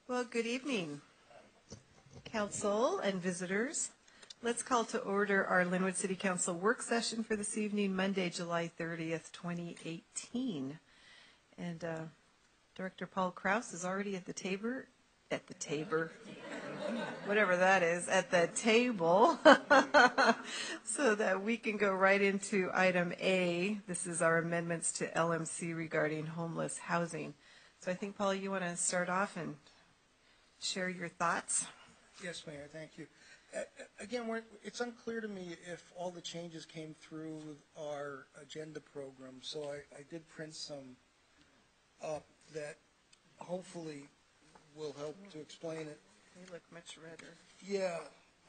Well, good evening, Council and visitors. Let's call to order our Lynnwood City Council work session for this evening, Monday, July 30th, 2018. And Director Paul Krause is already at the table, whatever that is, at the table, so that we can go right into item A. This is our amendments to LMC regarding homeless housing. So I think, Paul, you want to start off and share your thoughts? Yes, Mayor, thank you. Again, it's unclear to me if all the changes came through with our agenda program, so I did print some up that hopefully will help to explain it. They look much redder. Yeah.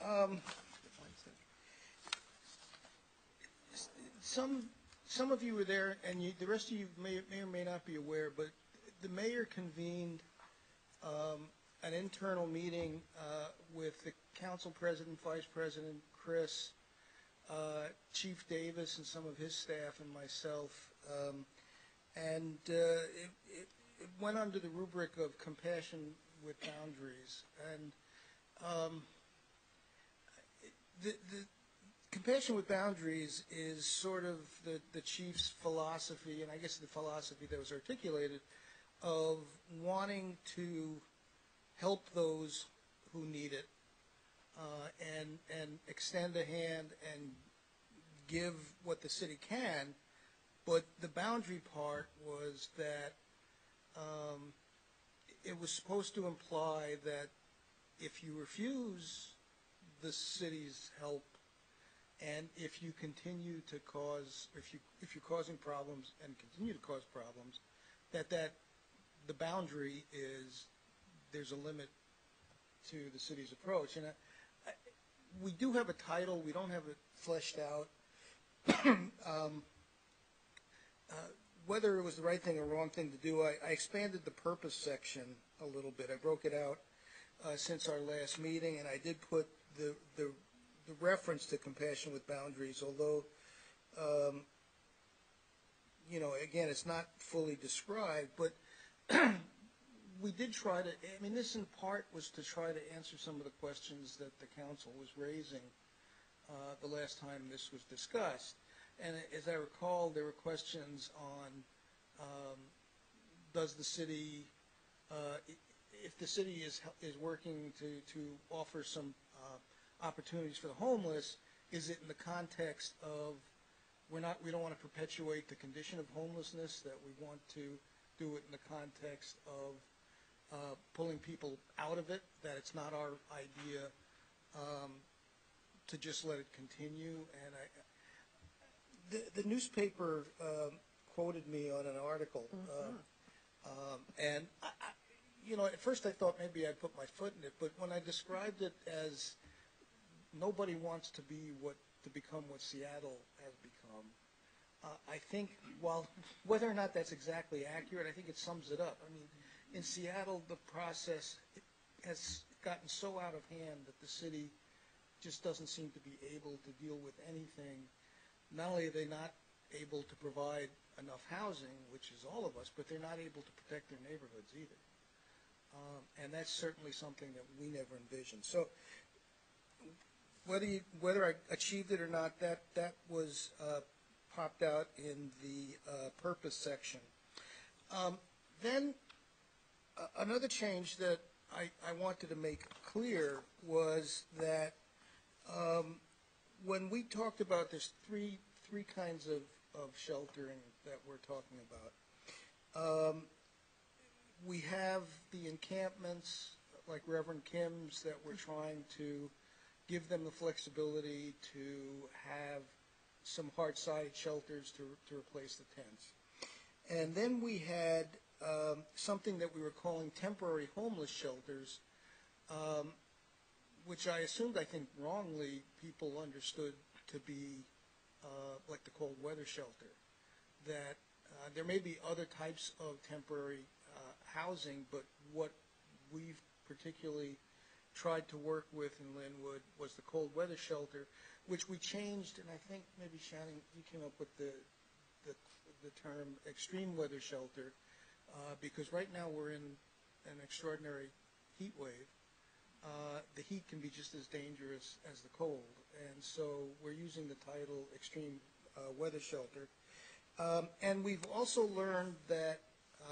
Some of you were there, and the rest of you may or may not be aware, but the mayor convened an internal meeting with the council president, vice president, Chris, Chief Davis, and some of his staff, and myself. And it went under the rubric of compassion with boundaries. And the compassion with boundaries is sort of the chief's philosophy, and I guess the philosophy that was articulated, of wanting to help those who need it, and extend a hand and give what the city can. But the boundary part was that it was supposed to imply that if you refuse the city's help, and if you continue to cause, if you're causing problems and continue to cause problems, that the boundary is, there's a limit to the city's approach. And we do have a title. We don't have it fleshed out. Whether it was the right thing or wrong thing to do, I expanded the purpose section a little bit. I broke it out since our last meeting, and I did put the reference to compassion with boundaries, although, you know, again, it's not fully described, but we did try to, I mean, this in part was to try to answer some of the questions that the council was raising the last time this was discussed. And as I recall, there were questions on does the city, if the city is working to offer some opportunities for the homeless, is it in the context of we don't want to perpetuate the condition of homelessness, that we want to do it in the context of pulling people out of it, that it's not our idea to just let it continue. And the newspaper quoted me on an article, and you know, at first I thought maybe I'd put my foot in it, but when I described it as nobody wants to become what Seattle has become, I think, while whether or not that's exactly accurate, I think it sums it up. I mean, in Seattle, the process has gotten so out of hand that the city just doesn't seem to be able to deal with anything. Not only are they not able to provide enough housing, which is all of us, but they're not able to protect their neighborhoods either. And that's certainly something that we never envisioned. So whether I achieved it or not, that was popped out in the purpose section. Then another change that I wanted to make clear was that when we talked about there's three kinds of sheltering that we're talking about. We have the encampments, like Reverend Kim's, that we're trying to give them the flexibility to have some hard-sided shelters to replace the tents. And then we had something that we were calling temporary homeless shelters, which I assumed, I think wrongly, people understood to be like the cold weather shelter. That there may be other types of temporary housing, but what we've particularly tried to work with in Lynnwood was the cold weather shelter, which we changed, and I think maybe Shannon, you came up with the term extreme weather shelter, because right now we're in an extraordinary heat wave, the heat can be just as dangerous as the cold. And so we're using the title Extreme Weather Shelter. And we've also learned that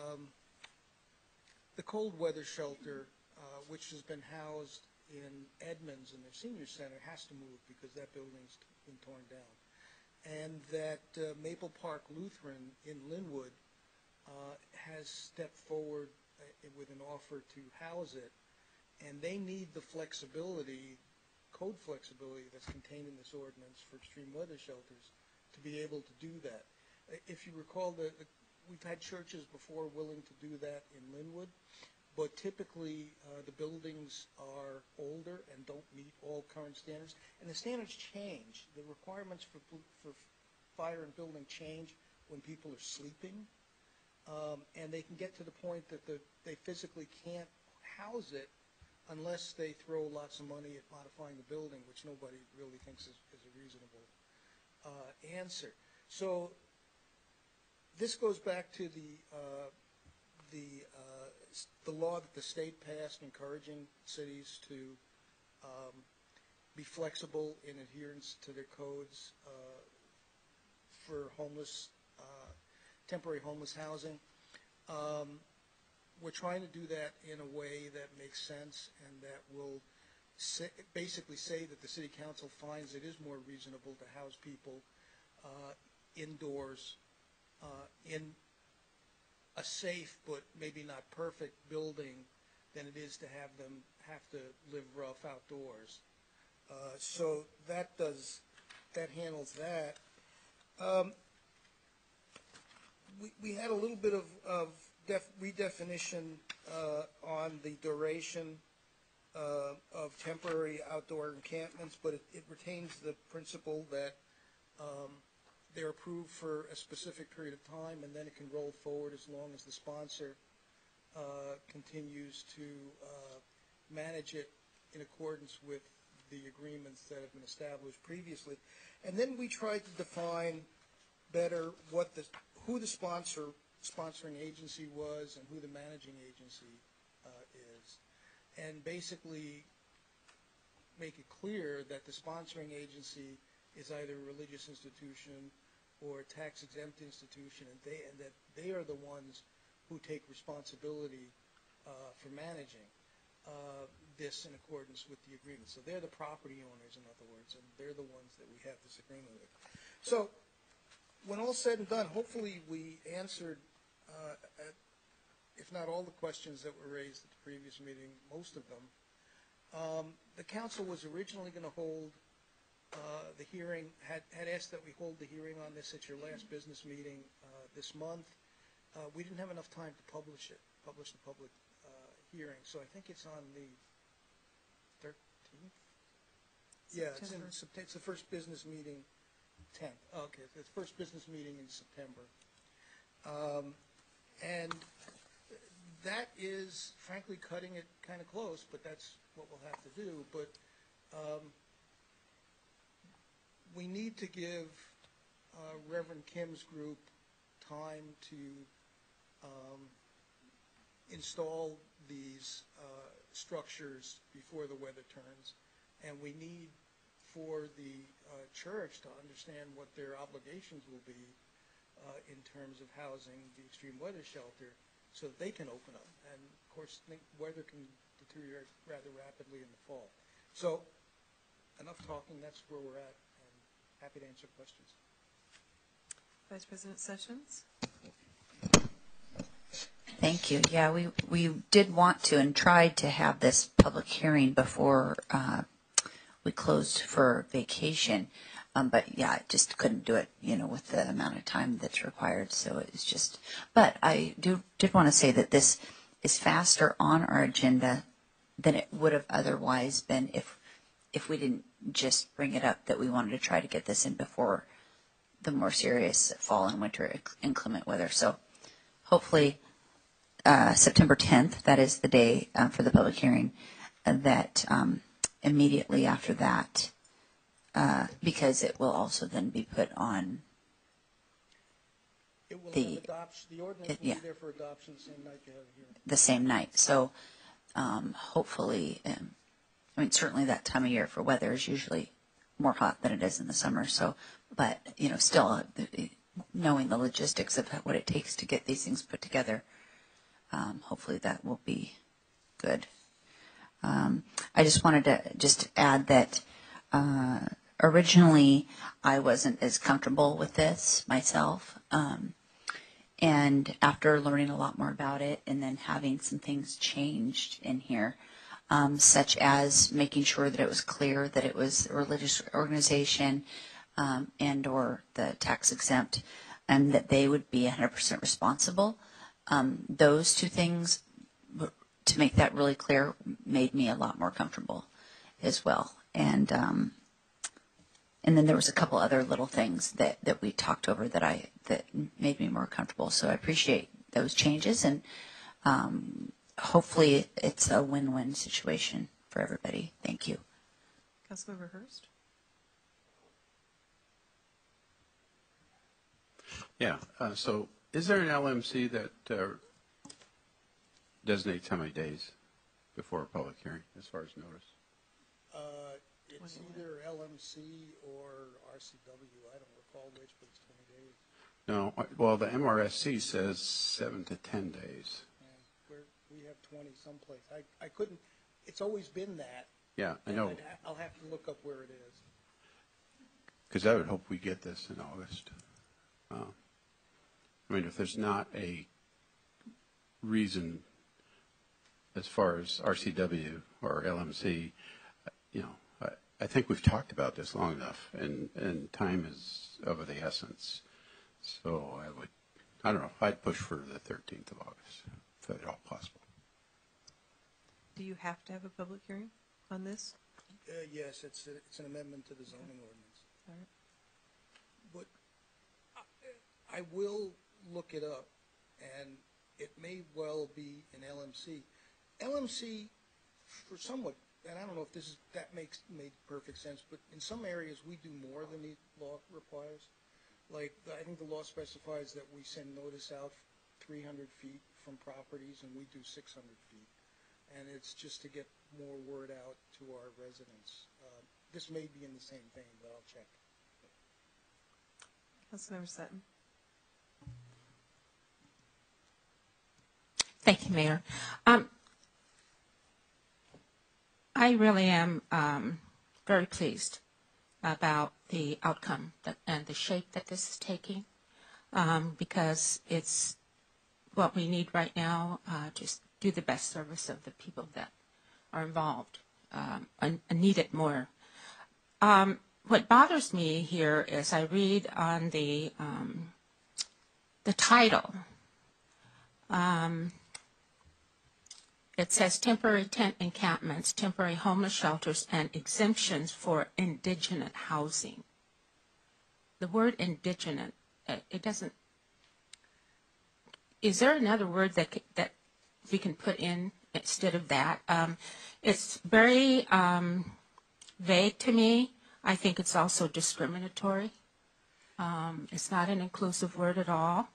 the cold weather shelter, which has been housed in Edmonds in their senior center, has to move because that building's been torn down. And that Maple Park Lutheran in Lynnwood has stepped forward with an offer to house it. And they need the flexibility, code flexibility that's contained in this ordinance for extreme weather shelters to be able to do that. If you recall, we've had churches before willing to do that in Lynnwood, but typically the buildings are older and don't meet all current standards. And the standards change. The requirements for fire and building change when people are sleeping. And they can get to the point that they physically can't house it unless they throw lots of money at modifying the building, which nobody really thinks is a reasonable answer. So this goes back to the law that the state passed encouraging cities to be flexible in adherence to their codes for temporary homeless housing. We're trying to do that in a way that makes sense and that will basically say that the city council finds it is more reasonable to house people indoors in a safe but maybe not perfect building than it is to have them have to live rough outdoors. So that handles that. We had a little bit of redefinition on the duration of temporary outdoor encampments, but it retains the principle that they're approved for a specific period of time, and then it can roll forward as long as the sponsor continues to manage it in accordance with the agreements that have been established previously. And then we tried to define better who the sponsoring agency was and who the managing agency is, and basically make it clear that the sponsoring agency is either a religious institution or a tax-exempt institution, and that they are the ones who take responsibility for managing this in accordance with the agreement. So they're the property owners, in other words, and they're the ones that we have this agreement with. So when all's said and done, hopefully we answered, if not all the questions that were raised at the previous meeting, most of them. The council was originally going to hold the hearing, had asked that we hold the hearing on this at your last business meeting this month. We didn't have enough time to publish the public hearing, so I think it's on the 13th? Yeah, it's the first business meeting, 10th. Okay, the first business meeting in September. And that is, frankly, cutting it kind of close, but that's what we'll have to do. But we need to give Reverend Kim's group time to install these structures before the weather turns, and we need for the church to understand what their obligations will be in terms of housing the extreme weather shelter so that they can open up. And of course, weather can deteriorate rather rapidly in the fall. So enough talking, that's where we're at, and happy to answer questions. Vice President Sessions? Thank you. Yeah, we did want to and tried to have this public hearing before we closed for vacation. But yeah, I just couldn't do it, with the amount of time that's required. So it's just, but I did want to say that this is faster on our agenda than it would have otherwise been if we didn't just bring it up that we wanted to try to get this in before the more serious fall and winter inclement weather. So hopefully September 10th, that is the day for the public hearing, that immediately after that, because it will also then be put on the ordinance will be there for adoption the same night you have a hearing. The same night. So hopefully, I mean, certainly that time of year for weather is usually more hot than it is in the summer. So, but, still knowing the logistics of what it takes to get these things put together, hopefully that will be good. I just wanted to just add that originally I wasn't as comfortable with this myself. And after learning a lot more about it and then having some things changed in here, such as making sure that it was clear that it was a religious organization and or the tax exempt and that they would be 100% responsible. Those two things, to make that really clear, made me a lot more comfortable as well. And then there was a couple other little things that we talked over that made me more comfortable. So I appreciate those changes, and hopefully it's a win-win situation for everybody. Thank you. Councilmember Hurst? Yeah. So is there an LMC that designates how many days before a public hearing as far as notice? It's either LMC or RCW. I don't recall which, but it's 20 days. No. Well, the MRSC says 7 to 10 days. We have 20 someplace. I couldn't. It's always been that. Yeah, I know. I'll have to look up where it is. Because I would hope we get this in August. I mean, if there's not a reason as far as RCW or LMC, I think we've talked about this long enough, and time is of the essence. So I don't know, I'd push for the 13th of August, if at all possible. Do you have to have a public hearing on this? Yes, it's an amendment to the zoning ordinance. All right. But I will look it up, and it may well be an LMC. LMC, for somewhat, and I don't know if that made perfect sense, but in some areas we do more than the law requires. Like, I think the law specifies that we send notice out 300 feet from properties, and we do 600 feet. And it's just to get more word out to our residents. This may be in the same vein, but I'll check. Councilmember Sutton? Thank you, Mayor. I really am very pleased about the outcome and the shape that this is taking, because it's what we need right now, just do the best service of the people that are involved and need it more. What bothers me here is I read on the title. It says temporary tent encampments, temporary homeless shelters, and exemptions for indigent housing. The word indigent, it doesn't. Is there another word that we can put in instead of that? It's very vague to me. I think it's also discriminatory. It's not an inclusive word at all.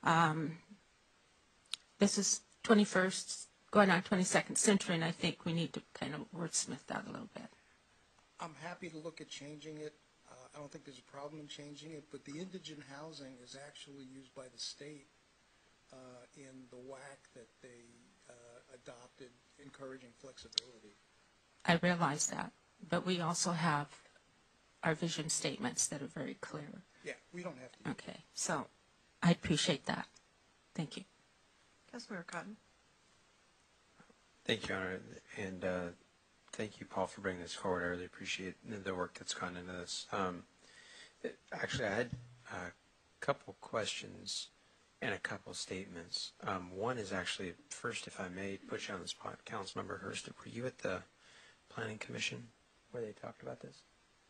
This is 21st, going on 22nd century, and I think we need to kind of wordsmith that a little bit. I'm happy to look at changing it. I don't think there's a problem in changing it, but the indigent housing is actually used by the state in the WAC that they adopted, encouraging flexibility. I realize that, but we also have our vision statements that are very clear. Yeah, we don't have to. Okay, so I appreciate that. Thank you. Councilmember Cotton? Thank you, Honor, and thank you, Paul, for bringing this forward. I really appreciate the work that's gone into this. Actually, I had a couple questions and a couple statements. One is actually, first, if I may put you on the spot, Councilmember Hurst, were you at the Planning Commission where they talked about this?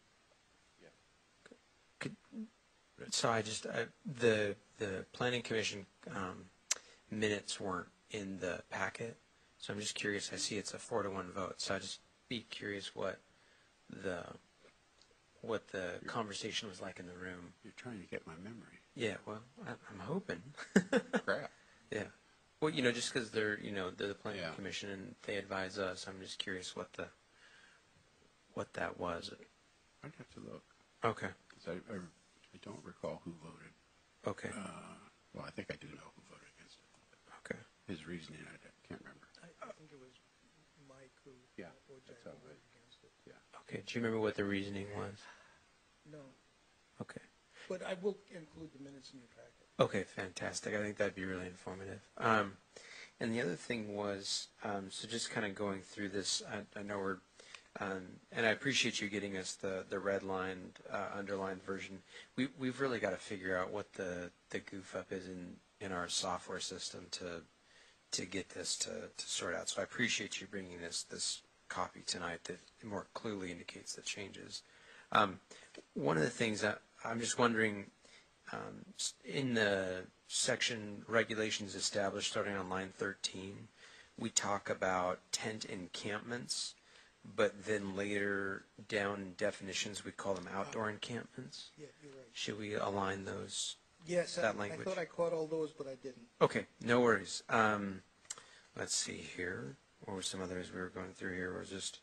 Yeah. So the Planning Commission minutes weren't in the packet. So I'm just curious. I see it's a 4-1 vote. So I'd just be curious what the conversation was like in the room. You're trying to get my memory. Yeah, well, I'm hoping. Crap. Yeah. Well, just because they're the planning Yeah. commission and they advise us, I'm just curious what that was. I'd have to look, Okay. because I don't recall who voted. Okay. Well, I think I do know who voted against it. Okay. His reasoning, I can't remember. I think it was Mike who, Yeah, or that's Jack how who it- voted against it. Yeah. Okay. Do you remember what the reasoning was? No, Okay. but I will include the minutes in your packet. Okay, fantastic. I think that'd be really informative. And the other thing was, so just kind of going through this, I know we're, and I appreciate you getting us the red lined, underlined version. We've really got to figure out what the goof up is in our software system to get this to sort out. So I appreciate you bringing this copy tonight that more clearly indicates the changes. One of the things that I'm just wondering, in the section regulations established starting on line 13, we talk about tent encampments, but then later down in definitions we call them outdoor encampments. Yeah, you're right. Should we align those? Yes, That I language. thought I caught all those, but I didn't. Okay, no worries. Let's see here. What were some others we were going through here? Was just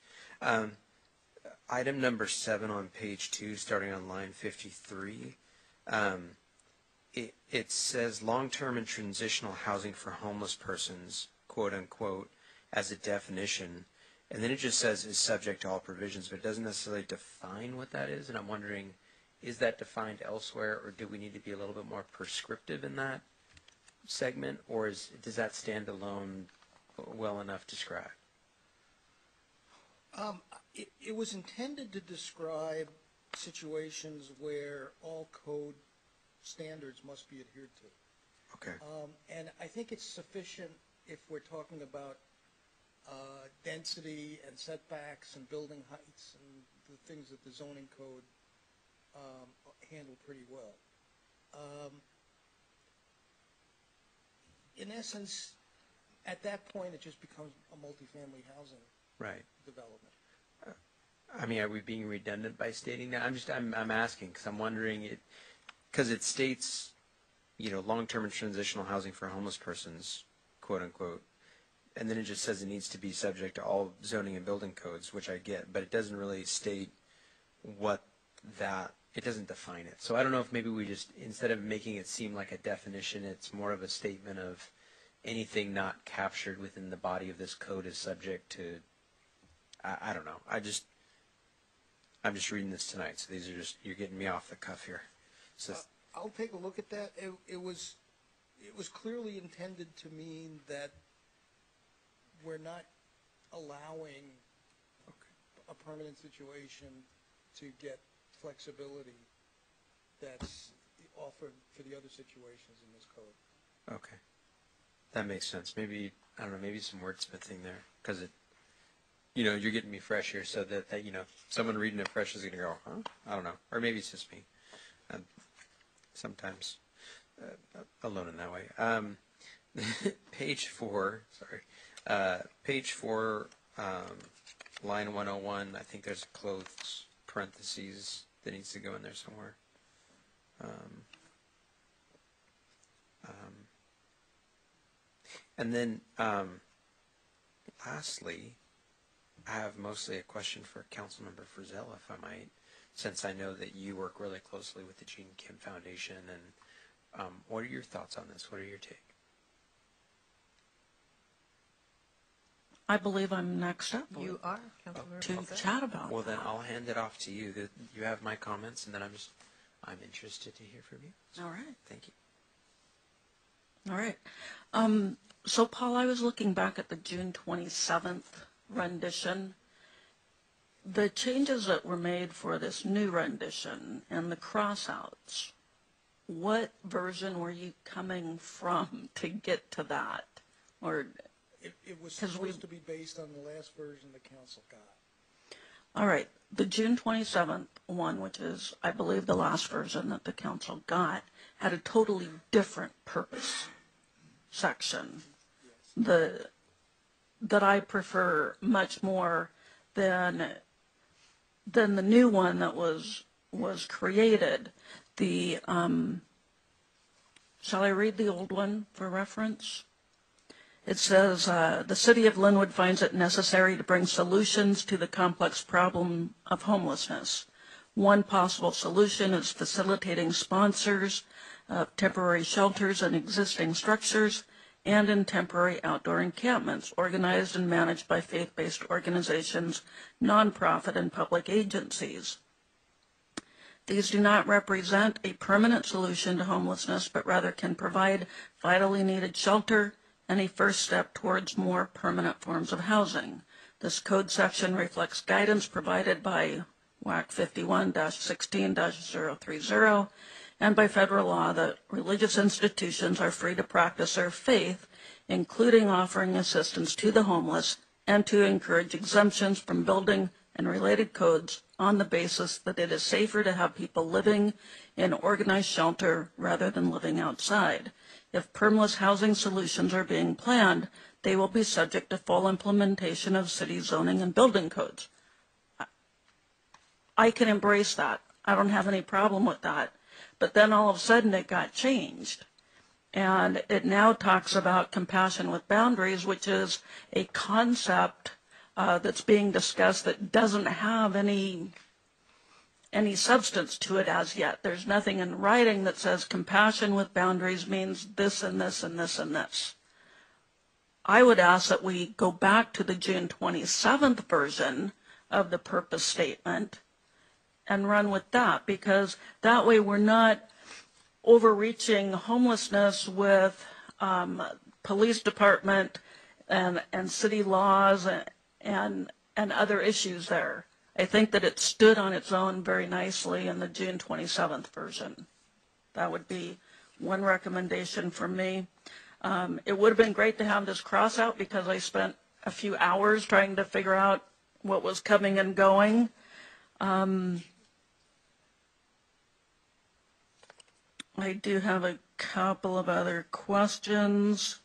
item number 7 on page 2, starting on line 53. It says long-term and transitional housing for homeless persons, quote unquote, as a definition, and then it just says is subject to all provisions, but it doesn't necessarily define what that is. And I'm wondering, is that defined elsewhere, or do we need to be a little bit more prescriptive in that segment, or does that stand alone well enough described? It was intended to describe situations where all code standards must be adhered to. Okay. And I think it's sufficient if we're talking about density and setbacks and building heights and the things that the zoning code handle pretty well. In essence, at that point, it just becomes a multifamily housing Right. development. I mean, are we being redundant by stating that? I'm asking because I'm wondering because it states, long-term and transitional housing for homeless persons, quote unquote, and then it just says it needs to be subject to all zoning and building codes, which I get, but it doesn't really state it doesn't define it. So I don't know if maybe we just, instead of making it seem like a definition, it's more of a statement of anything not captured within the body of this code is subject to, I don't know. I'm just reading this tonight, so these are just, you're getting me off the cuff here. So, I'll take a look at that. It was clearly intended to mean that we're not allowing a permanent situation to get flexibility that's offered for the other situations in this code. okay. That makes sense. Maybe, I don't know, maybe some wordsmithing there, because you're getting me fresh here, so that someone reading it fresh is going to go, huh? I don't know. Or maybe it's just me. I'm sometimes alone in that way. Page 4, line 101, I think there's a clothes parentheses that needs to go in there somewhere. And then lastly, I have mostly a question for Councilmember Frizzell, if I might, since I know that you work really closely with the Gene Kim Foundation. And what are your thoughts on this? What are your take? I believe I'm next up You are, Councilmember. to Frizzell. chat about Well, that. then I'll hand it off to you. You have my comments, and then I'm interested to hear from you. All right. Thank you. All right. So, Paul, I was looking back at the June 27th rendition. The changes that were made for this new rendition and the crossouts, what version were you coming from to get to that? Or, It was 'Cause we- supposed to be based on the last version the council got. all right, the June 27th one, which is, I believe, the last version that the council got, had a totally different purpose section that I prefer much more than the new one that was created. Shall I read the old one for reference? It says, the city of Lynnwood finds it necessary to bring solutions to the complex problem of homelessness. One possible solution is facilitating sponsors of temporary shelters in existing structures and in temporary outdoor encampments organized and managed by faith-based organizations, nonprofit, and public agencies. These do not represent a permanent solution to homelessness, but rather can provide vitally needed shelter and a first step towards more permanent forms of housing. This code section reflects guidance provided by WAC 51-16-030 and by federal law that religious institutions are free to practice their faith, including offering assistance to the homeless, and to encourage exemptions from building and related codes on the basis that it is safer to have people living in organized shelter rather than living outside. If permanent housing solutions are being planned, they will be subject to full implementation of city zoning and building codes. I can embrace that. I don't have any problem with that. But then all of a sudden it got changed. And it now talks about compassion with boundaries, which is a concept that's being discussed that doesn't have any substance to it as yet. There's nothing in writing that says compassion with boundaries means this and this and this and this. I would ask that we go back to the June 27th version of the purpose statement and run with that, because that way we're not overreaching homelessness with police department and city laws and other issues there. I think that it stood on its own very nicely in the June 27th version. That would be one recommendation from me. It would have been great to have this cross out because I spent a few hours trying to figure out what was coming and going. I do have a couple of other questions.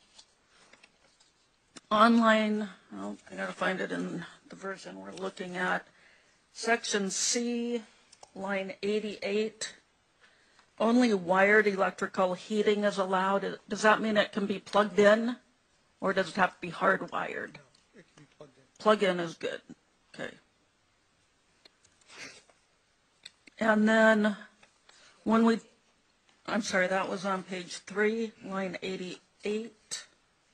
Online, oh, I gotta find it in the version we're looking at. Section C, line 88, only wired electrical heating is allowed. Does that mean it can be plugged in, or does it have to be hardwired? No, it can be plugged in. Plug in is good, okay. And then when we, I'm sorry, that was on page 3, line 88.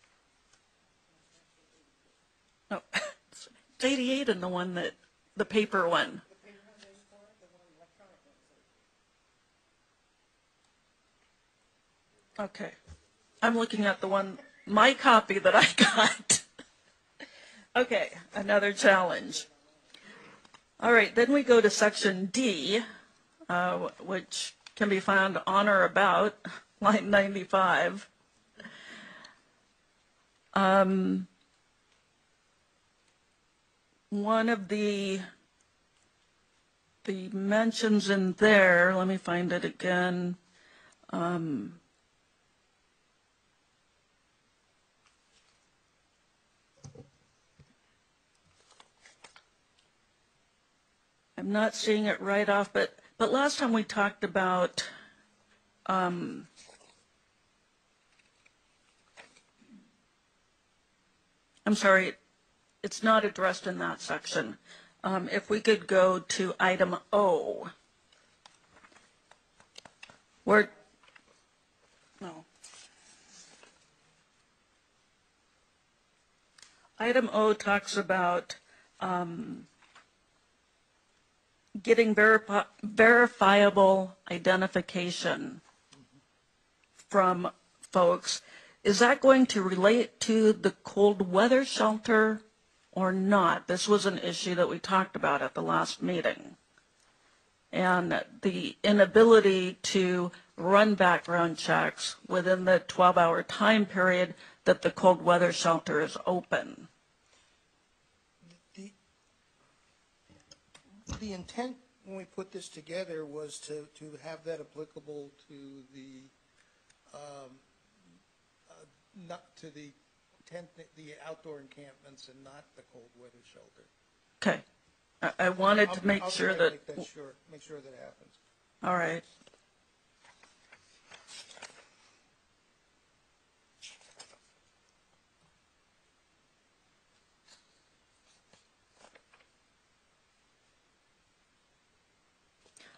No, it's 88 in the one that, the paper one. Okay. I'm looking at the one, my copy that I got. Okay, another challenge. All right, then we go to section D, which can be found on or about line 95. One of the mentions in there, let me find it again. I'm not seeing it right off, but last time we talked about I'm sorry, it's not addressed in that section. If we could go to item O, where, no. Item O talks about getting verifiable identification from folks. Is that going to relate to the cold weather shelter or not? This was an issue that we talked about at the last meeting. And the inability to run background checks within the 12-hour time period that the cold weather shelter is open. The intent when we put this together was to have that applicable to the not to the outdoor encampments and not the cold weather shelter. Okay, I wanted to make sure that. Make sure that happens. All right.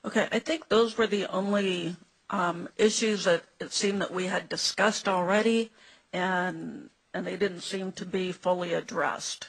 Okay, I think those were the only issues that it seemed that we had discussed already, and they didn't seem to be fully addressed.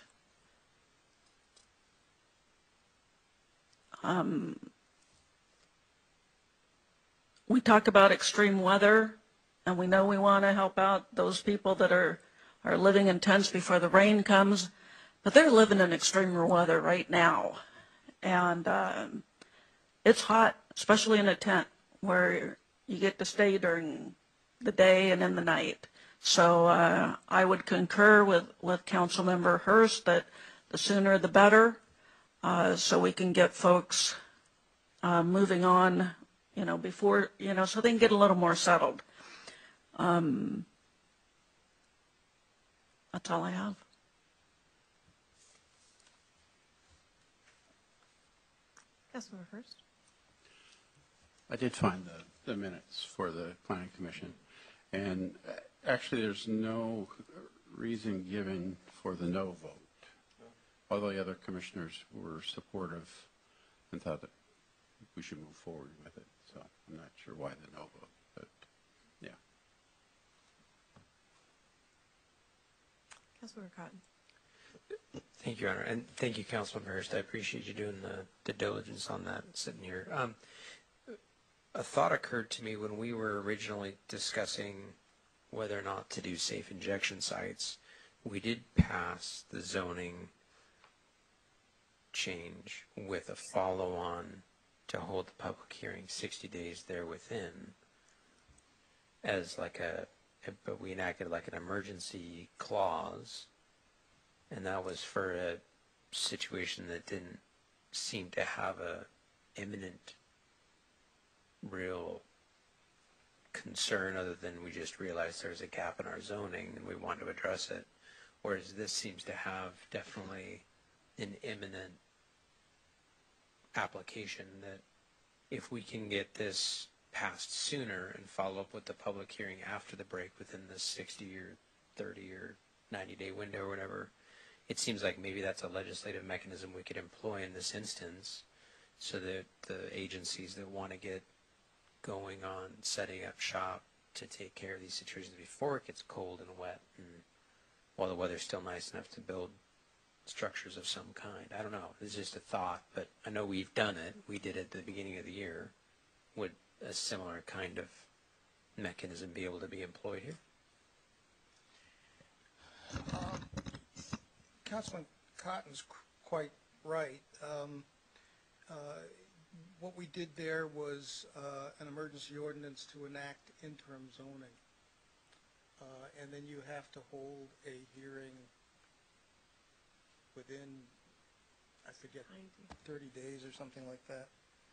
We talk about extreme weather, and we know we want to help out those people that are living in tents before the rain comes, but they're living in extreme weather right now. And it's hot, especially in a tent where you get to stay during the day and in the night. So I would concur with Councilmember Hurst that the sooner the better, so we can get folks moving on, before, so they can get a little more settled. That's all I have. Councilmember Hurst. I did find the minutes for the Planning Commission, and actually there's no reason given for the no vote. All the other commissioners were supportive and thought that we should move forward with it. So I'm not sure why the no vote, but yeah. Councilmember Cotton. Thank you, Your Honor, and thank you, Councilman Hurst. I appreciate you doing the diligence on that, sitting here. A thought occurred to me when we were originally discussing whether or not to do safe injection sites. We did pass the zoning change with a follow-on to hold the public hearing 60 days there within as but we enacted like an emergency clause, and that was for a situation that didn't seem to have a imminent real concern other than we just realized there's a gap in our zoning and we want to address it, whereas this seems to have definitely an imminent application that if we can get this passed sooner and follow up with the public hearing after the break within the 60 or 30 or 90-day window or whatever, it seems like maybe that's a legislative mechanism we could employ in this instance so that the agencies that want to get going on setting up shop to take care of these situations before it gets cold and wet and while the weather's still nice enough to build structures of some kind. I don't know. It's just a thought, but I know we've done it. We did it at the beginning of the year. Would a similar kind of mechanism be able to be employed here? Councilman Cotton's quite right. What we did there was an emergency ordinance to enact interim zoning. And then you have to hold a hearing within, I forget, 30 days or something like that.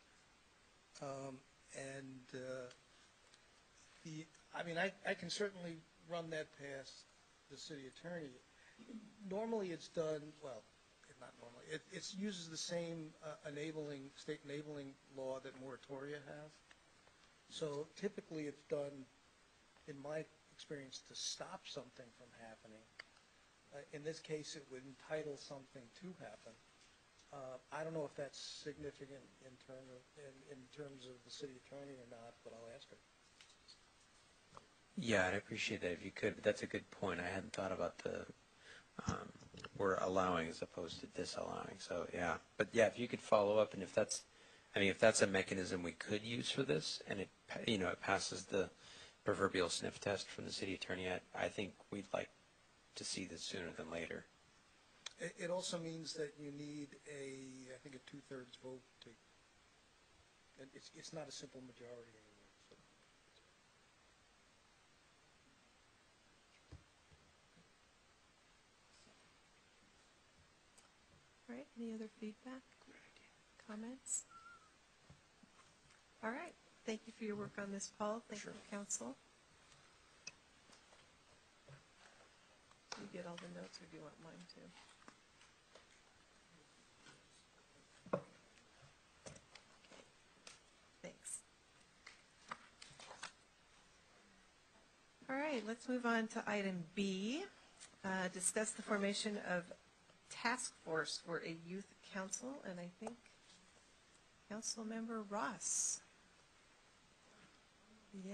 I can certainly run that past the city attorney. Normally it's done, well, not normally, it uses the same state enabling law that moratoria have. So typically it's done, in my experience, to stop something from happening. In this case, it would entitle something to happen. I don't know if that's significant in terms of the city attorney or not, but I'll ask her. Yeah, I'd appreciate that if you could. But that's a good point. I hadn't thought about the we're allowing as opposed to disallowing. So yeah, but yeah, if you could follow up, and if that's a mechanism we could use for this, and it passes the proverbial sniff test from the city attorney, I think we'd like to see this sooner than later. It also means that you need I think a 2/3 vote to. It's not a simple majority anymore. So. All right, any other feedback, comments? All right, thank you for your work on this, Paul. Thank you, council. Do you get all the notes, or do you want mine too? Okay, thanks. All right, let's move on to item B. Discuss the formation of task force for a youth council, and I think Councilmember Ross. Yeah.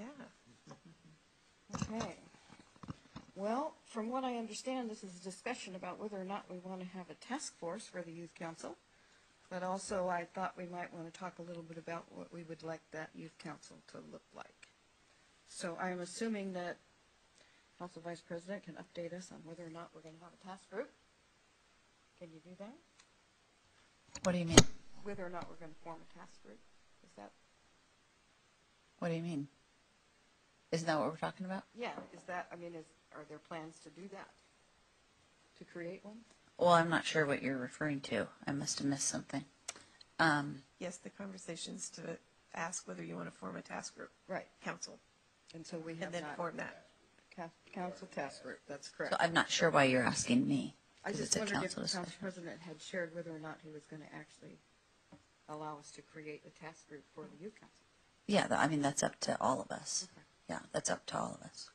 Okay. Well, from what I understand, this is a discussion about whether or not we want to have a task force for the youth council. But also I thought we might want to talk a little bit about what we would like that youth council to look like. So I'm assuming that Council Vice President can update us on whether or not we're going to have a task group. Can you do that? What do you mean? Whether or not we're going to form a task group. Is that? What do you mean? Isn't that what we're talking about? Yeah. Is that, I mean, are there plans to do that? To create one? Well, I'm not sure what you're referring to. I must have missed something. Yes, the conversation's to ask whether you want to form a task group. Right. Council. And so we have And then not. form that. Council task group, that's correct. So I'm not sure why you're asking me. I 'Cause just it's a wondered if council the council discussion. president had shared whether or not he was going to actually allow us to create a task group for the youth council. Yeah, I mean, that's up to all of us. Okay. Yeah, that's up to all of us.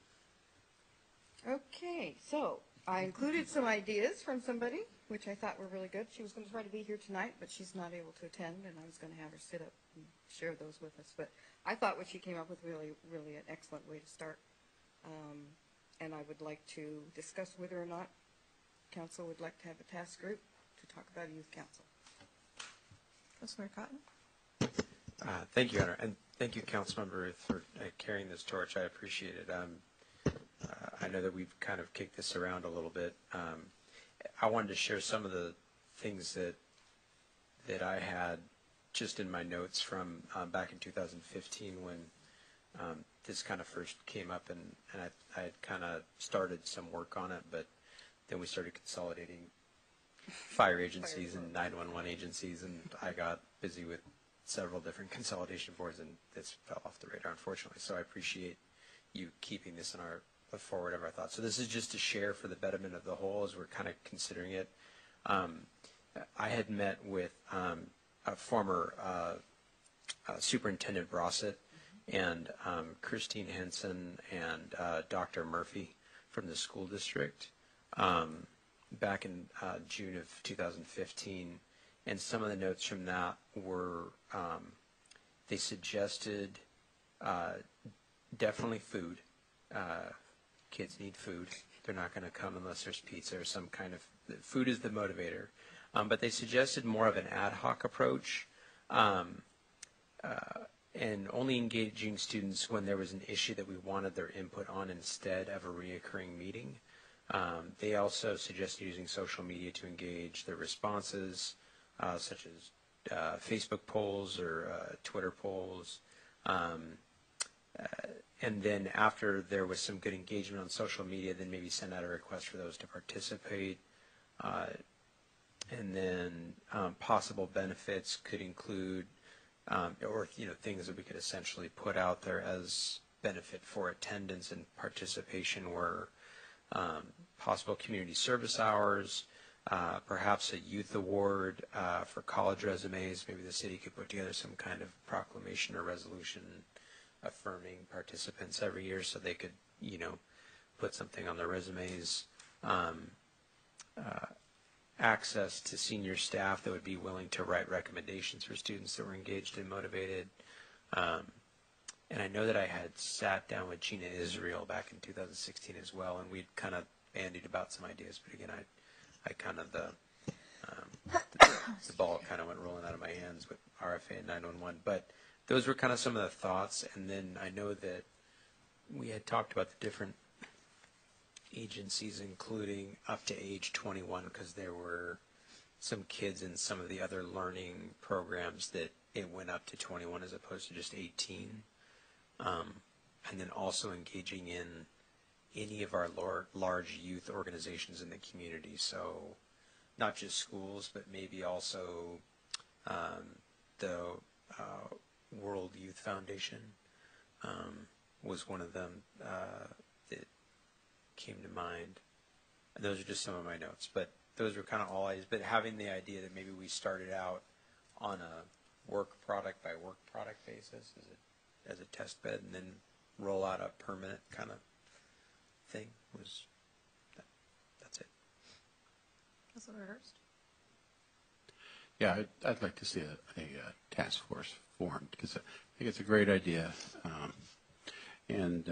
Okay, so I included some ideas from somebody, which I thought were really good. She was going to try to be here tonight, but she's not able to attend, and I was going to have her sit up and share those with us. But I thought what she came up with really an excellent way to start. And I would like to discuss whether or not council would like to have a task group to talk about a youth council. Councilmember Cotton? Thank you, Honor, and thank you, Councilmember, for carrying this torch. I appreciate it. I know that we've kind of kicked this around a little bit. I wanted to share some of the things that I had just in my notes from back in 2015 when this kind of first came up, and I had kind of started some work on it, but then we started consolidating fire agencies and 911 agencies, and I got busy with several different consolidation boards, and this fell off the radar, unfortunately. So I appreciate you keeping this in the forward of our thoughts. So this is just to share for the betterment of the whole as we're kind of considering it. I had met with a former Superintendent Brossett and Christine Henson and Dr. Murphy from the school district back in June of 2015. And some of the notes from that were they suggested definitely food. Kids need food. They're not going to come unless there's pizza or some kind of food is the motivator. But they suggested more of an ad hoc approach and only engaging students when there was an issue that we wanted their input on instead of a reoccurring meeting. They also suggested using social media to engage their responses, such as Facebook polls or Twitter polls. And then after there was some good engagement on social media, then maybe send out a request for those to participate. And then possible benefits could include, or things that we could essentially put out there as benefit for attendance and participation were possible community service hours, perhaps a youth award for college resumes. Maybe the city could put together some kind of proclamation or resolution affirming participants every year so they could, put something on their resumes. Access to senior staff that would be willing to write recommendations for students that were engaged and motivated. And I know that I had sat down with Gina Israel back in 2016 as well, and we'd kind of bandied about some ideas. But again, I kind of the ball kind of went rolling out of my hands with RFA and 911. But those were kind of some of the thoughts. And then I know that we had talked about the different agencies, including up to age 21, because there were some kids in some of the other learning programs that it went up to 21 as opposed to just 18. And then also engaging in any of our large youth organizations in the community. So not just schools, but maybe also the World Youth Foundation was one of them that came to mind. And those are just some of my notes, but those were kind of all ideas. But having the idea that maybe we started out on a work product by work product basis as a test bed, and then roll out a permanent kind of thing was that's it. Councilmember Hurst? Yeah, I'd like to see a task force formed, because I think it's a great idea. And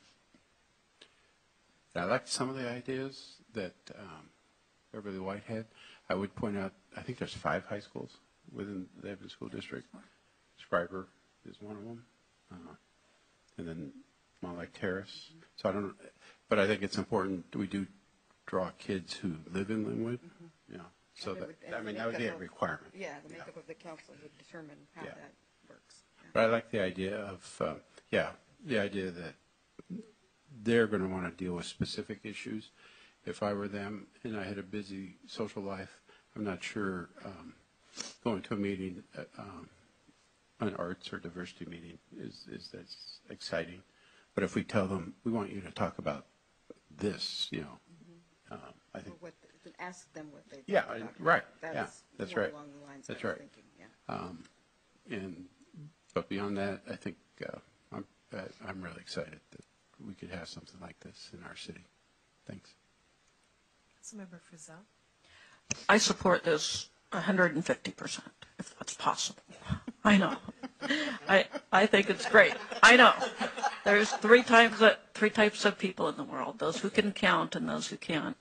I liked some of the ideas that Beverly White had. I would point out, I think there's 5 high schools within the Evans School District. Scriber is one of them. And then Mont Lake Terrace. So I don't, but I think it's important we do draw kids who live in Lynnwood. Mm-hmm. You know, so And that, it would- I mean, that would be a requirement. Yeah, the makeup of the council would determine how Yeah. that works. Yeah. But I like the idea of, the idea that they're going to want to deal with specific issues. If I were them and I had a busy social life, I'm not sure going to a meeting, an arts or diversity meeting is that's exciting. But if we tell them, we want you to talk about this, you know, I Or think, what, ask them what they. yeah, talk about. right, That yeah, is that's more right. Along the lines That's I was right. thinking, yeah. But beyond that, I think I'm really excited that we could have something like this in our city. Thanks. Councilmember Frizzell. I support this 150%, if that's possible. I know. I think it's great. I know. There's three types of people in the world: those who can count and those who can't.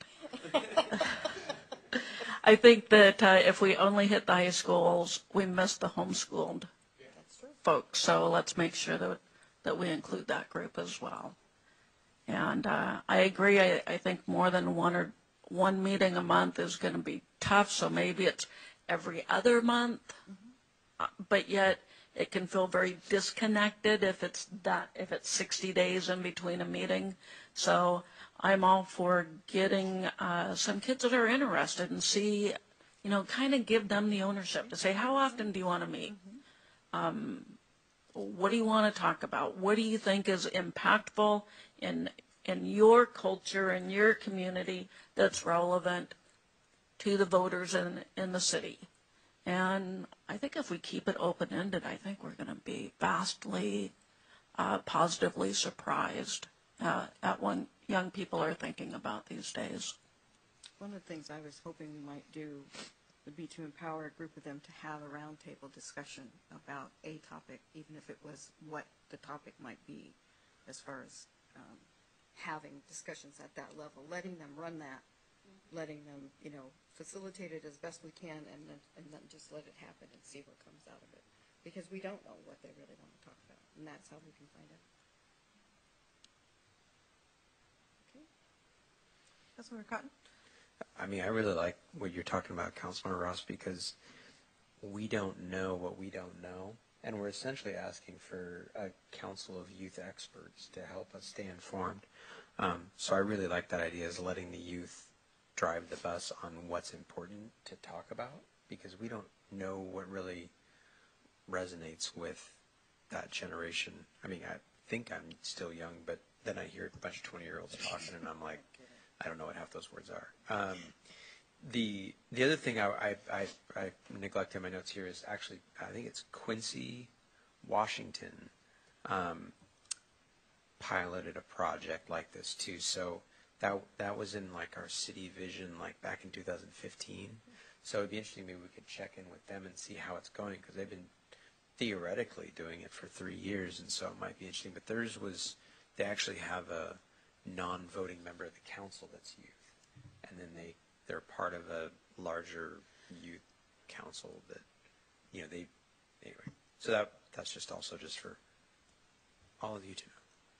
I think that if we only hit the high schools, we miss the homeschooled folks. So let's make sure that we include that group as well. And I agree. I think more than one meeting a month is going to be tough. So maybe it's every other month, but yet it can feel very disconnected if it's 60 days in between a meeting. So I'm all for getting some kids that are interested and see, kind of give them the ownership to say, how often do you want to meet? What do you want to talk about? What do you think is impactful in your culture, in your community, that's relevant to the voters in the city? And I think if we keep it open-ended, I think we're going to be vastly positively surprised at what young people are thinking about these days. One of the things I was hoping we might do would be to empower a group of them to have a roundtable discussion about a topic, even if it was what the topic might be, as far as having discussions at that level, letting them run that, letting them, facilitate it as best we can, and then just let it happen and see what comes out of it. Because we don't know what they really want to talk about, and that's how we can find out. Okay. Councilmember Cotton. I mean, I really like what you're talking about, Councilmember Ross, because we don't know what we don't know, and we're essentially asking for a council of youth experts to help us stay informed. So I really like that idea, is letting the youth drive the bus on what's important to talk about, because we don't know what really resonates with that generation. I mean, I think I'm still young, but then I hear a bunch of 20-year-olds talking, and I'm like, I don't know what half those words are. The other thing I neglected in my notes here is actually, I think it's Quincy, Washington, piloted a project like this too. So that was in like our city vision, like back in 2015. So it'd be interesting, maybe we could check in with them and see how it's going, because they've been theoretically doing it for 3 years, and so it might be interesting. But theirs was, they actually have a non-voting member of the council that's youth, and then they're part of a larger youth council that, anyway. So that's just also just for all of you to know.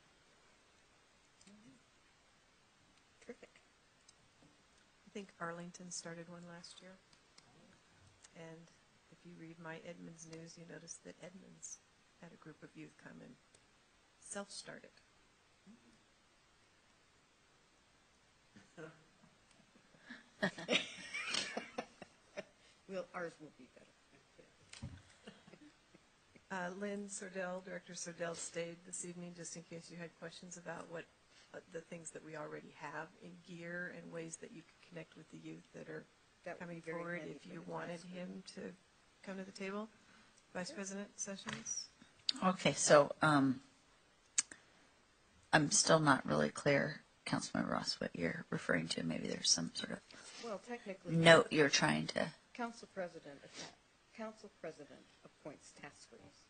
Terrific. I think Arlington started one last year. And if you read my Edmonds news, you notice that Edmonds had a group of youth come and self-started. Ours will be better. Lynn Sordell, Director Sordell, stayed this evening just in case you had questions about what the things that we already have in gear and ways that you could connect with the youth that are coming forward if you wanted him to come to the table. Vice President Sessions? Okay, so I'm still not really clear, Councilmember Ross, what you're referring to. Maybe there's some sort of Well, technically, note you're trying to. council president appoints task force.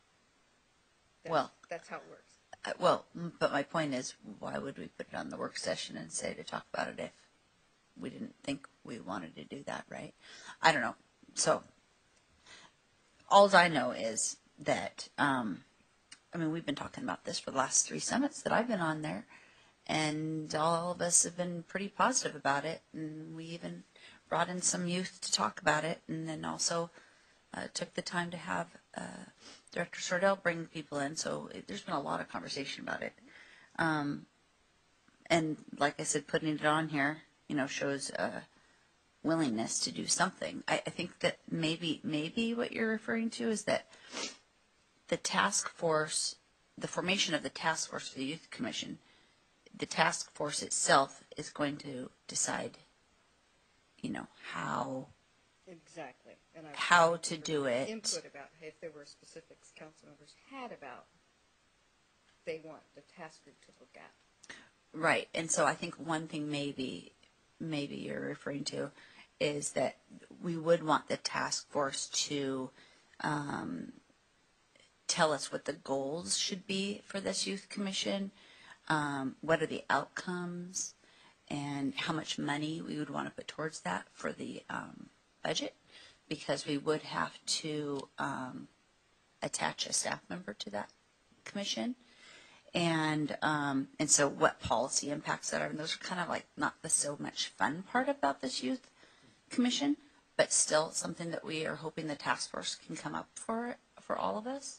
That's how it works. But my point is, why would we put it on the work session and say to talk about it if we didn't think we wanted to do that, right? I don't know. So, all I know is that, we've been talking about this for the last 3 summits that I've been on there, and all of us have been pretty positive about it, and we even brought in some youth to talk about it, and then also took the time to have Director Sordell bring people in, so there's been a lot of conversation about it. And like I said, putting it on here, shows a willingness to do something. I think that maybe what you're referring to is that the task force, the formation of the task force for the Youth Commission, the task force itself is going to decide, Exactly. And how to do it. Input about if there were specifics council members had about they want the task group to look at. Right. And so I think one thing maybe you're referring to is that we would want the task force to tell us what the goals should be for this youth commission, what are the outcomes, and how much money we would want to put towards that for the budget, because we would have to attach a staff member to that commission. And so what policy impacts that are, and those are kind of like not the so much fun part about this youth commission, but still something that we are hoping the task force can come up for all of us.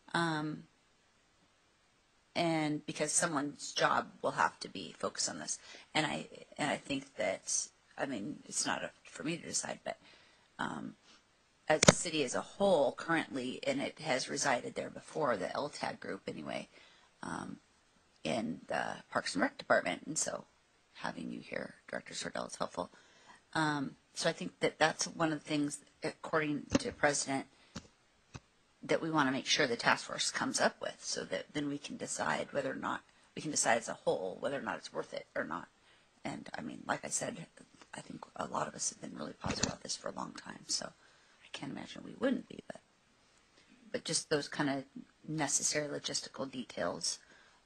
And because someone's job will have to be focused on this. And I think that, it's not for me to decide, but as a city as a whole currently, and it has resided there before, the LTAG group anyway, in the Parks and Rec Department. And so having you here, Director Sordell, is helpful. So I think that that's one of the things, according to President, that we want to make sure the task force comes up with, so that then we can decide whether or not, we can decide as a whole whether or not it's worth it or not. And like I said, I think a lot of us have been really positive about this for a long time, so I can't imagine we wouldn't be, but just those kind of necessary logistical details.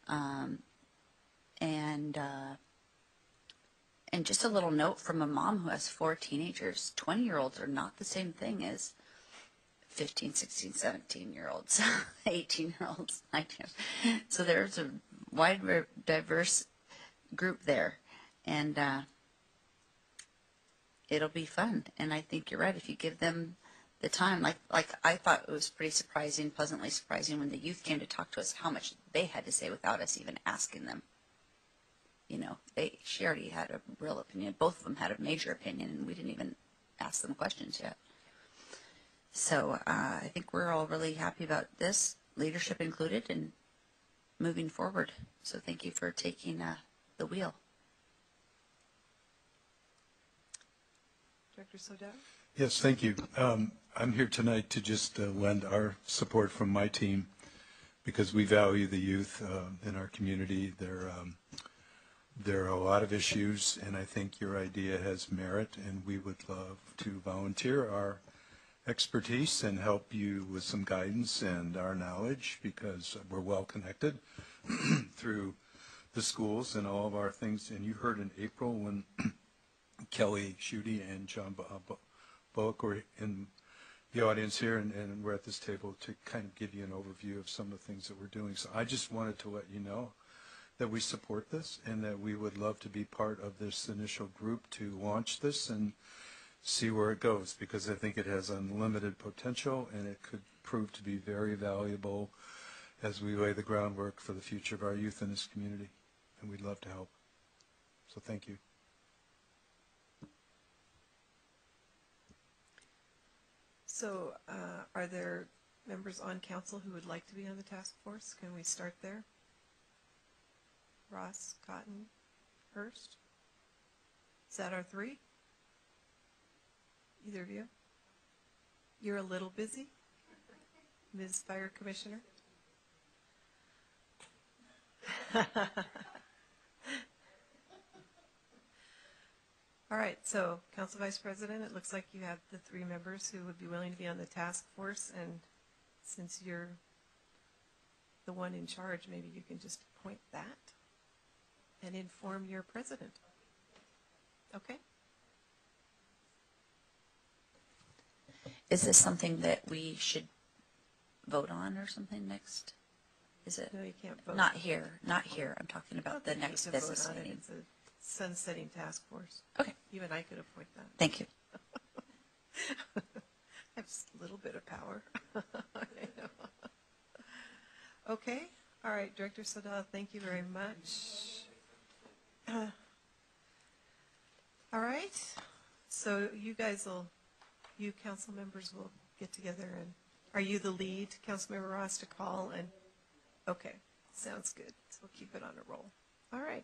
And just a little note from a mom who has 4 teenagers. 20-year-olds are not the same thing as 15, 16, 17-year-olds, 18-year-olds, 19-year-olds. So there's a wide, diverse group there. And it'll be fun. And I think you're right. If you give them the time, like I thought it was pretty surprising, pleasantly surprising, when the youth came to talk to us, how much they had to say without us even asking them. She already had a real opinion. Both of them had a major opinion, and we didn't even ask them questions yet. So I think we're all really happy about this, leadership included, and moving forward. So thank you for taking the wheel. Director Sodell? Yes, thank you. I'm here tonight to just lend our support from my team, because we value the youth in our community. There are a lot of issues, and I think your idea has merit, and we would love to volunteer our expertise and help you with some guidance and our knowledge, because we're well connected through the schools and all of our things. And you heard in April when Kelly Schutte and John Bullock were in the audience here, and we're at this table to kind of give you an overview of some of the things that we're doing. So I just wanted to let you know that we support this, and that we would love to be part of this initial group to launch this and see where it goes, because I think it has unlimited potential, and it could prove to be very valuable as we lay the groundwork for the future of our youth in this community, and we'd love to help. So thank you. So are there members on council who would like to be on the task force? Can we start there? Ross, Cotton, Hurst? Is that our 3? Either of you? You're a little busy, Ms. Fire Commissioner? All right, so Council Vice President, it looks like you have the 3 members who would be willing to be on the task force, and since you're the one in charge, maybe you can just appoint that and inform your president. Okay? Is this something that we should vote on or something next? Is it? No, you can't vote. Not here. Not here. I'm talking I don't about the think you next can vote business on it. meeting. It's a sunsetting task force. Okay. Even I could appoint that. Thank you. I have just a little bit of power. Okay. All right, Director Sadal, thank you very much. All right. So you council members will get together, and are you the lead, Councilmember Ross, to call? And okay, sounds good. So we'll keep it on a roll. All right.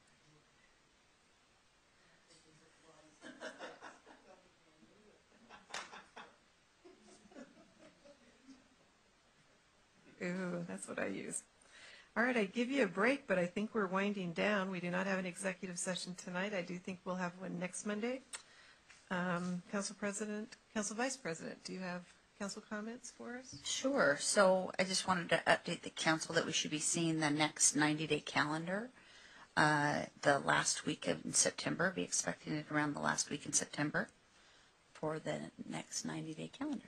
Ooh, that's what I use. All right, I give you a break, but I think we're winding down. We do not have an executive session tonight. I do think we'll have one next Monday. Council Vice President, do you have council comments for us? Sure. So I just wanted to update the council that we should be seeing the next 90-day calendar the last week of September. Be expecting it around the last week in September for the next 90-day calendar.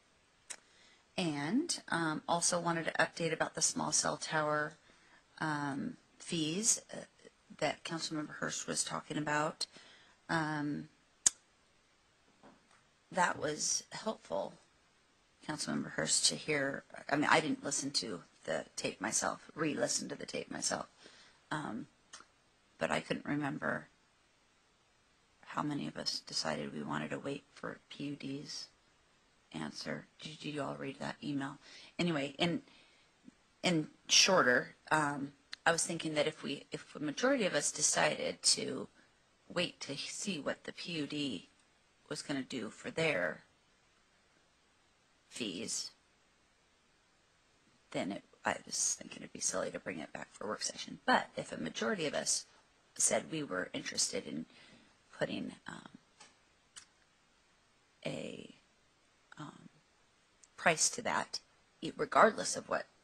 And also wanted to update about the small cell tower fees that Councilmember Hurst was talking about. That was helpful, Councilmember Hurst, to hear. I mean, I didn't listen to the tape myself, re-listen to the tape myself, but I couldn't remember how many of us decided we wanted to wait for PUD's answer. Did you all read that email? Anyway, in shorter, I was thinking that if a majority of us decided to wait to see what the PUD was going to do for their fees, then I was thinking it'd be silly to bring it back for work session. But if a majority of us said we were interested in putting a price to that, regardless of what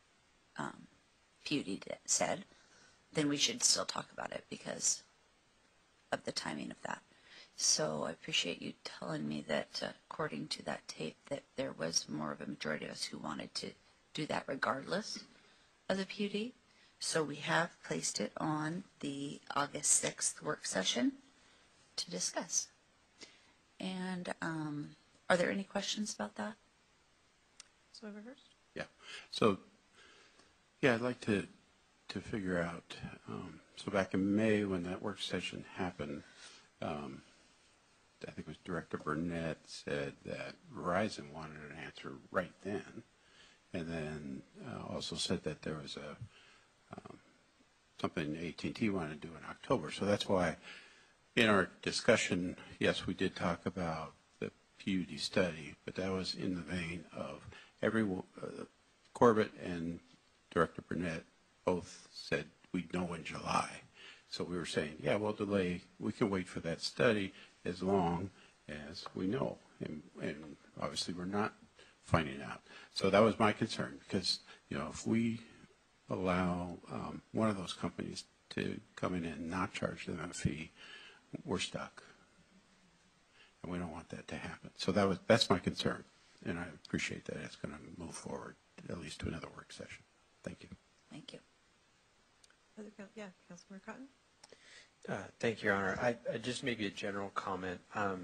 PUD said, then we should still talk about it because of the timing of that. So I appreciate you telling me that according to that tape that there was more of a majority of us who wanted to do that regardless of the PUD. So we have placed it on the August 6th work session to discuss. And are there any questions about that? So I've rehearsed. Yeah. So, yeah, I'd like to figure out, so back in May when that work session happened, I think it was Director Burnett said that Verizon wanted an answer right then, and then also said that there was something AT&T wanted to do in October. So that's why in our discussion, yes, we did talk about the PUD study, but that was in the vein of Corbett and Director Burnett both said we'd know in July. So we were saying, yeah, we'll delay. We can wait for that study as long as we know. And obviously we're not finding out. So that was my concern because, if we allow one of those companies to come in and not charge them a fee, we're stuck. And we don't want that to happen. So that's my concern. And I appreciate that it's going to move forward at least to another work session. Thank you. Thank you. Yeah, Councilmember Cotton? Thank you, Your Honor. I just maybe a general comment.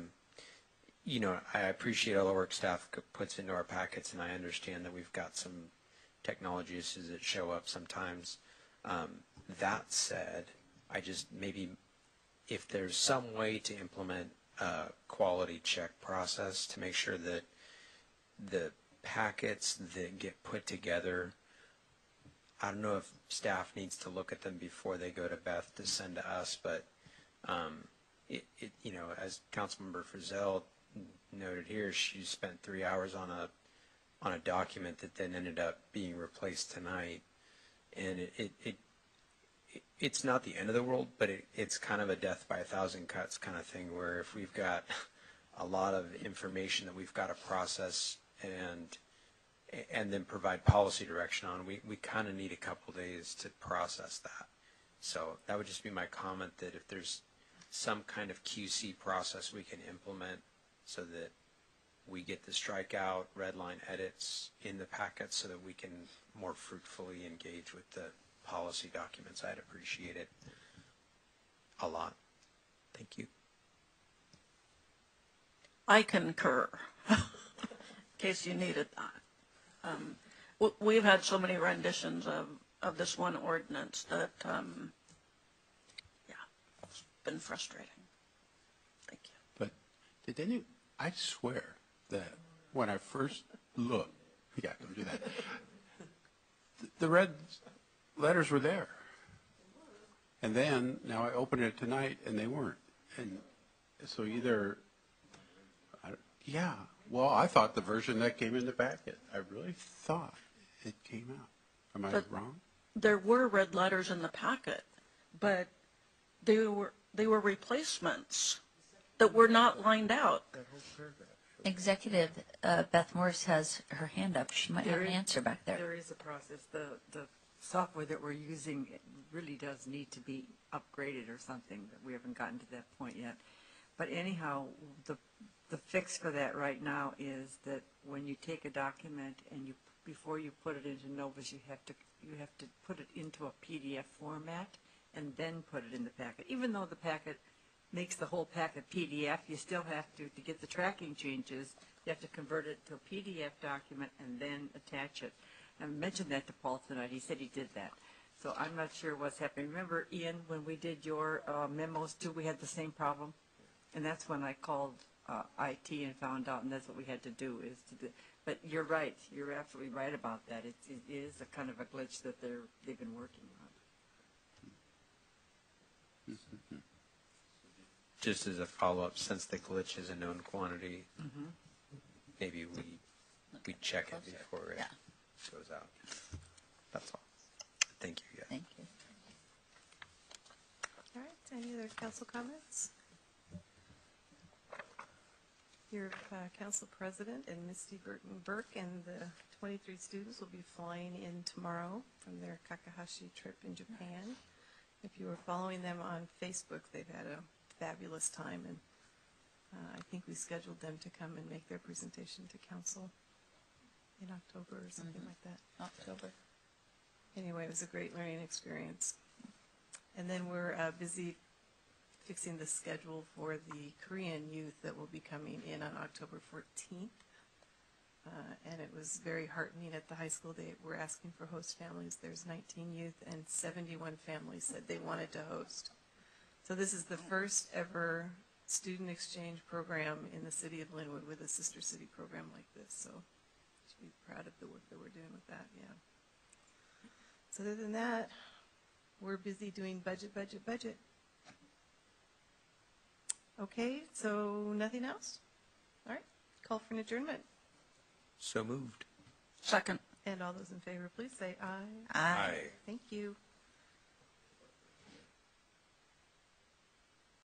I appreciate all the work staff puts into our packets, and I understand that we've got some technology issues that show up sometimes. That said, I just maybe if there's some way to implement a quality check process to make sure that the packets that get put together, I don't know if staff needs to look at them before they go to Beth to send to us, but as Councilmember Frizzell noted here, she spent 3 hours on a document that then ended up being replaced tonight, and it's not the end of the world, but it's kind of a death by 1,000 cuts kind of thing, where if we've got a lot of information that we've got to process and and then provide policy direction on. We kind of need a couple days to process that. So that would just be my comment, that if there's some kind of QC process we can implement so that we get the strikeout, red line edits in the packet so that we can more fruitfully engage with the policy documents, I'd appreciate it a lot. Thank you. I concur, in case you needed that. We've had so many renditions of this one ordinance that, yeah, it's been frustrating. Thank you. But I swear that when I first looked, yeah, don't do that. The red letters were there. And then, now I opened it tonight and they weren't. And so either, well, I thought the version that came in the packet, I really thought it came out. Am I wrong? There were red letters in the packet, but they were replacements that were not lined out. Executive Beth Morris has her hand up. She might have an answer back there. There is a process. The software that we're using really does need to be upgraded or something, but we haven't gotten to that point yet. But anyhow, the fix for that right now is that when you take a document and before you put it into Novus, you have to put it into a PDF format and then put it in the packet. Even though the packet makes the whole packet PDF, you still have to get the tracking changes, you have to convert it to a PDF document and then attach it. I mentioned that to Paul tonight. He said he did that. So I'm not sure what's happening. Remember, Ian, when we did your memos too, we had the same problem? And that's when I called IT and found out, and that's what we had to do. But you're right. You're absolutely right about that. It is a kind of a glitch that they've been working on. Just as a follow-up, since the glitch is a known quantity, maybe we check it before it goes out. That's all. Thank you. Yeah. Thank you. All right, any other council comments? Your council president and Misty Burton-Burke and the 23 students will be flying in tomorrow from their Kakahashi trip in Japan. If you were following them on Facebook, they've had a fabulous time, and I think we scheduled them to come and make their presentation to council in October or something like that. October. Anyway, it was a great learning experience. And then we're busy fixing the schedule for the Korean youth that will be coming in on October 14th. And it was very heartening at the high school. They were asking for host families. There's 19 youth and 71 families said they wanted to host. So this is the first ever student exchange program in the city of Lynnwood with a sister city program like this. So you should be proud of the work that we're doing with that, yeah. So other than that, we're busy doing budget. Okay, so nothing else? All right, call for an adjournment. So moved. Second. And all those in favor, please say aye. Aye. Aye. Thank you.